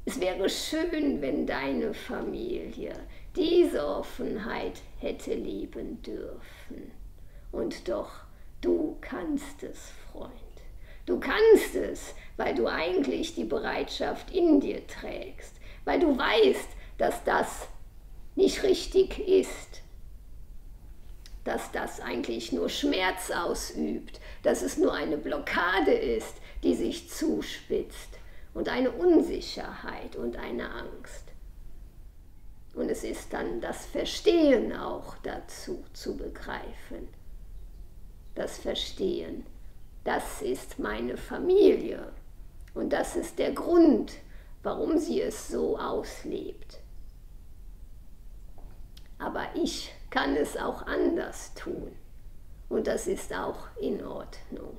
Es wäre schön, wenn deine Familie diese Offenheit hätte leben dürfen. Und doch, du kannst es, Freund. Du kannst es, weil du eigentlich die Bereitschaft in dir trägst, weil du weißt, dass das nicht richtig ist, dass das eigentlich nur Schmerz ausübt, dass es nur eine Blockade ist, die sich zuspitzt und eine Unsicherheit und eine Angst. Und es ist dann das Verstehen auch dazu zu begreifen. Das Verstehen, das ist meine Familie und das ist der Grund, warum sie es so auslebt. Aber ich kann es auch anders tun und das ist auch in Ordnung.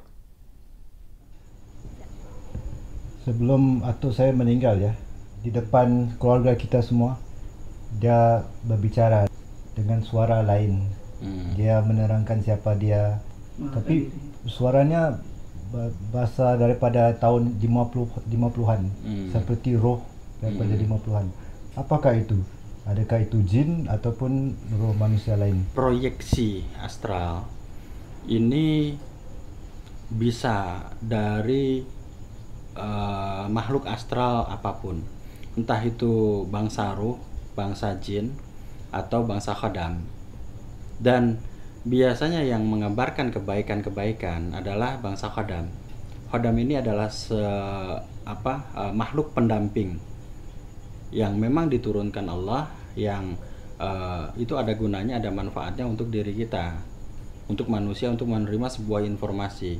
Sebelum atuk saya meninggal ya, di depan keluarga kita semua, dia berbicara dengan suara lain. Dia menerangkan siapa dia, tapi suaranya bahasa daripada tahun 50-an, seperti roh daripada 50-an. Apakah itu? Adakah itu jin ataupun roh manusia lain? Proyeksi astral ini bisa dari makhluk astral apapun, entah itu bangsa roh, bangsa jin, atau bangsa khodam. Dan biasanya yang mengabarkan kebaikan-kebaikan adalah bangsa khodam. Khodam ini adalah makhluk pendamping yang memang diturunkan Allah, yang itu ada gunanya, ada manfaatnya untuk diri kita, untuk manusia, untuk menerima sebuah informasi.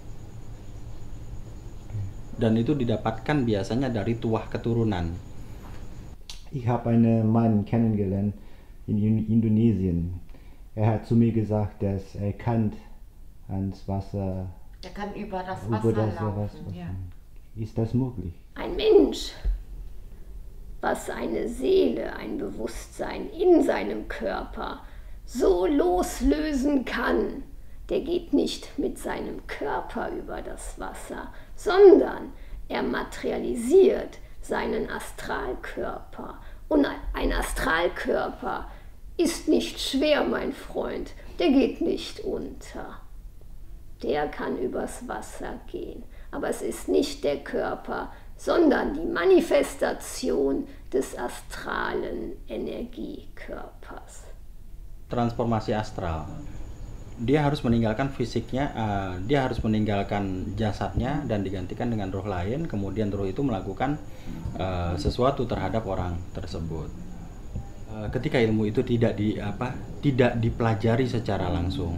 Dan itu didapatkan biasanya dari tuah keturunan. Ich habe einen Mann kennengelernt in Indonesien. Er hat zu mir gesagt, dass er kann ans Wasser. Er kann über das Wasser laufen. Ja. Ist das möglich? Ein Mensch, was eine Seele, ein Bewusstsein in seinem Körper so loslösen kann, der geht nicht mit seinem Körper über das Wasser, sondern er materialisiert seinen Astralkörper. Und ein Astralkörper ist nicht schwer, mein Freund, der geht nicht unter. Der kann übers Wasser gehen, aber es ist nicht der Körper, sondern die Manifestation des astralen Energiekörpers. Transformasi astral, dia harus meninggalkan fisiknya, dia harus meninggalkan jasadnya dan digantikan dengan roh lain, kemudian roh itu melakukan sesuatu terhadap orang tersebut. Ketika ilmu itu tidak dipelajari secara langsung,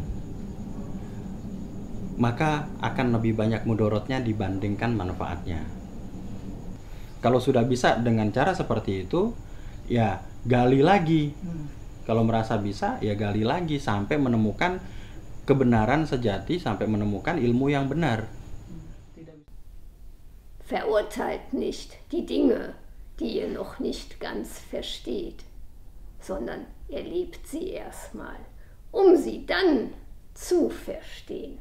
maka akan lebih banyak mudorotnya dibandingkan manfaatnya. Kalau sudah bisa dengan cara seperti itu, ya gali lagi. Kalau merasa bisa, ya gali lagi sampai menemukan kebenaran sejati, sampai menemukan ilmu yang benar. Verurteilt nicht die Dinge, die ihr noch nicht ganz versteht, sondern erlebt sie erstmal, um sie dann zu verstehen.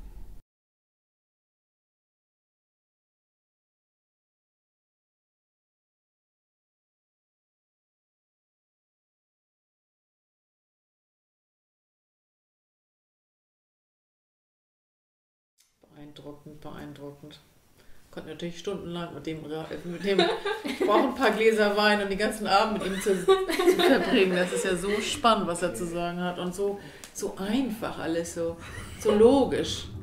Beeindruckend, beeindruckend. Konnte natürlich stundenlang mit dem ich brauche ein paar Gläser Wein und den ganzen Abend mit ihm zu verbringen. Das ist ja so spannend, was er zu sagen hat und so einfach alles, so logisch.